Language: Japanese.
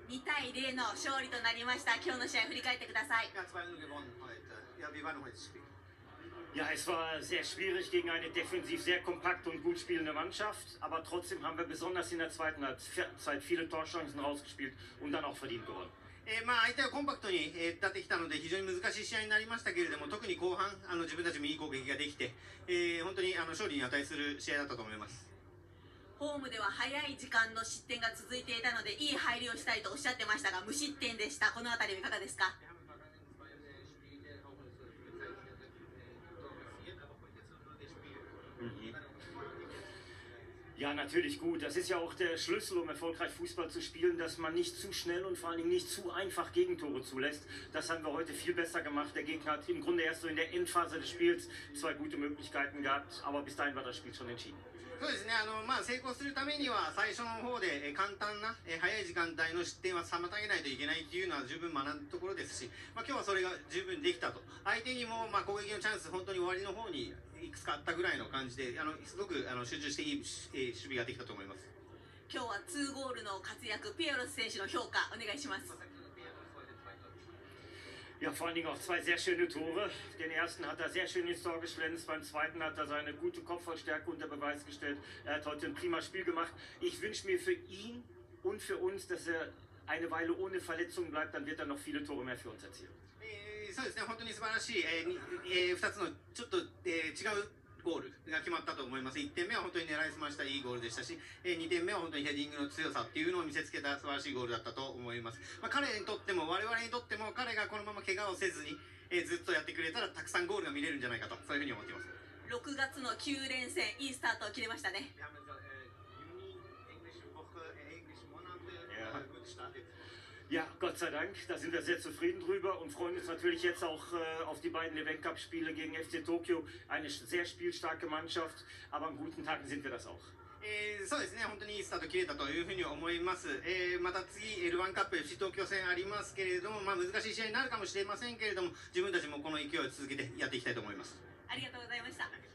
2対0の勝利となりました。今日の試合振り返ってください。 Ja, 2-0 gewonnen heute. Ja, wie war noch das Spiel? Ja, es war sehr schwierig gegen eine defensiv sehr kompakte und gut spielende Mannschaft, aber trotzdem haben wir besonders in der zweiten Halbzeit viele Torchancen rausgespielt und dann auch verdient gewonnen. 相手はコンパクトに立ってきたので非常に難しい試合になりましたけれども、特に後半自分たちもいい攻撃ができて、本当に勝利に値する試合だったと思います。 ホームでは早い時間の失点が続いていたのでいい入りをしたいとおっしゃってましたが、無失点でした。このあたりはいかがですか？ Ja, natürlich gut. Das ist ja auch der Schlüssel, um erfolgreich Fußball zu spielen, dass man nicht zu schnell und vor allen Dingen nicht zu einfach Gegentore zulässt. Das haben wir heute viel besser gemacht. Der Gegner hat im Grunde erst so in der Endphase des Spiels 2 gute Möglichkeiten gehabt, aber bis dahin war das Spiel schon entschieden. そうですね、成功するためには最初の方で簡単な早い時間帯の失点は妨げないといけないっていうのは十分学んだところですし、今日はそれが十分できたと。相手にも攻撃のチャンス本当に終わりの方にいくつかあったぐらいの感じですごく集中していい守備ができたと思います。 今日は2ゴールの活躍、ピエロス選手の評価お願いします。 Ja, vor allen Dingen auch 2 sehr schöne Tore. Den ersten hat er sehr schön ins Tor geschlänzt, beim zweiten hat er seine gute Kopfballstärke unter Beweis gestellt. Er hat heute ein prima Spiel gemacht. Ich wünsche mir für ihn und für uns, dass er eine Weile ohne Verletzungen bleibt, dann wird er noch viele Tore mehr für uns erzielen. そうですね、本当に素晴らしい、2つのちょっと、違うゴールが決まったと思います。1点目は本当に狙いすましたいいゴールでしたし、2点目は本当にヘディングの強さっていうのを見せつけた素晴らしいゴールだったと思います。彼にとっても我々にとっても彼がこのまま怪我をせずに、ずっとやってくれたらたくさんゴールが見れるんじゃないかと、そういうふうに思っています。 6月の9連戦、いいスタートを切れましたね。 Ja, Gott sei Dank, da sind wir sehr zufrieden drüber und freuen uns natürlich jetzt auch auf die beiden Event Cup Spiele gegen FC Tokio. Eine sehr spielstarke Mannschaft, aber an guten Tagen sind wir das auch. そうですね、本当にいいスタート切れたというふうに思います。また次 L1 カップ FC 東京戦ありますけれども、難しい試合になるかもしれませんけれども、自分たちもこの勢いを続けてやっていきたいと思います。 ありがとうございました。